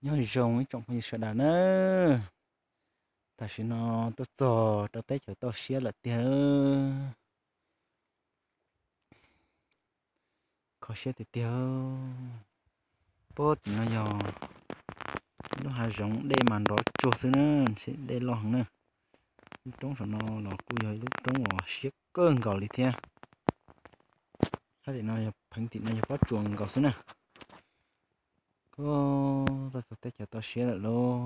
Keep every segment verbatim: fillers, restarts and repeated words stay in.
nhớ rồng ấy trong cái sợ đàn nữa ta chỉ nó tôi cho tôi tới chỗ tôi xía là tiêu có xía thì tiêu bớt nó giờ nó hai rồng đây mà đó chua xứ nữa sẽ đây lòng nữa trống sợ nó nó cùi hơi lúc trống vào xía cơn gạo đi theo hay thì nó phẳng thì nó có chuồng gạo xứ nè có tôi tới chỗ tôi xía là lô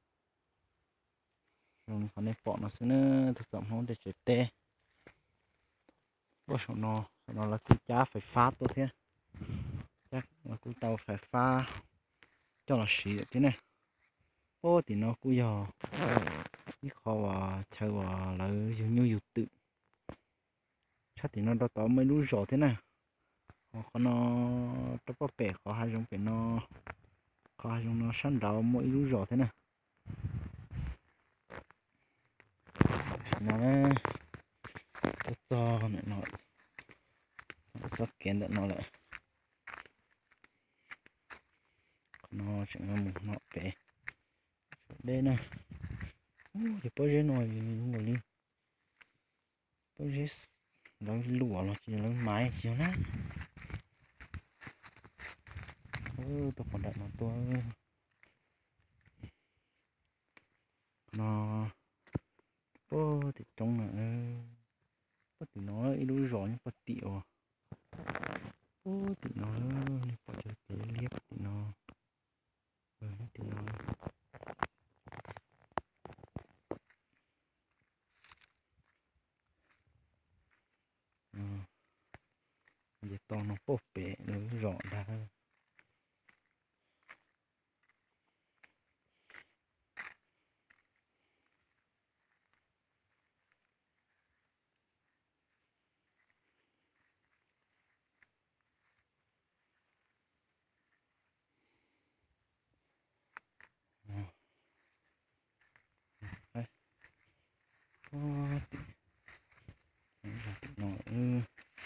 rồi còn đây bọn nó xứ nữa tôi chọn không để chơi tê bớt sợ nó sợ nó là cái giá phải phát tôi thế chắc là cái tàu phải pha cho nó xí thế này ô thì nó cũng giờ cái kho và chờ và là nhiều nhiều nhiều tự chắc thì nó đào tạo mấy lú rổ thế này họ có nó nó có bể có hai trong bể nó có hai trong nó săn đào mỗi lú rổ thế này nó nó to này nó nó sắp kiến được nó lại nó chẳng có một nó bể đây nè thì bơi dưới nồi ngồi đi bơi dưới nó lụa nó chỉ nó mái chiều nè ừ tôi còn đặt nó tôi nó ô thì trong là có thì nó ít đôi gió nhưng có tiệu ô thì nó có chơi cái liếc thì nó ừ, thì nó ừ. Giờ to nó bốc bể nó rõ ra ô thì nó ừ.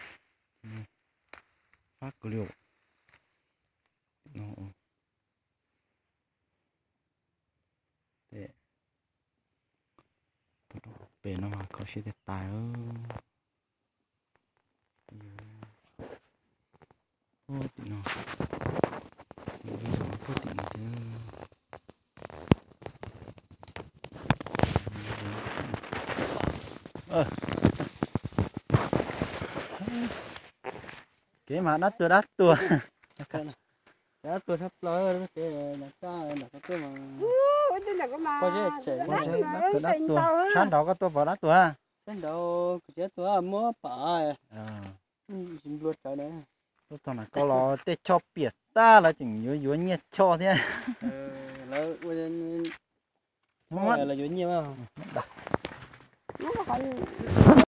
Phát cái liệu nó để bể nó mà có sẽ tài ơ ô thì nó có thì nó chứ ơ cái mà đắt tua đắt tua đã tôi sắp tới nó cái là cái là cái mà có gì chạy có gì đắt tua đắt tua sáng đó có tua vào đắt tua à đến đâu cái tôi mua phải à xin luôn cái đấy tôi toàn là câu lo tê cho biệt ta là chừng yếu yếu nhiệt cho thế là bây mất là nhiều nhiều không nó phải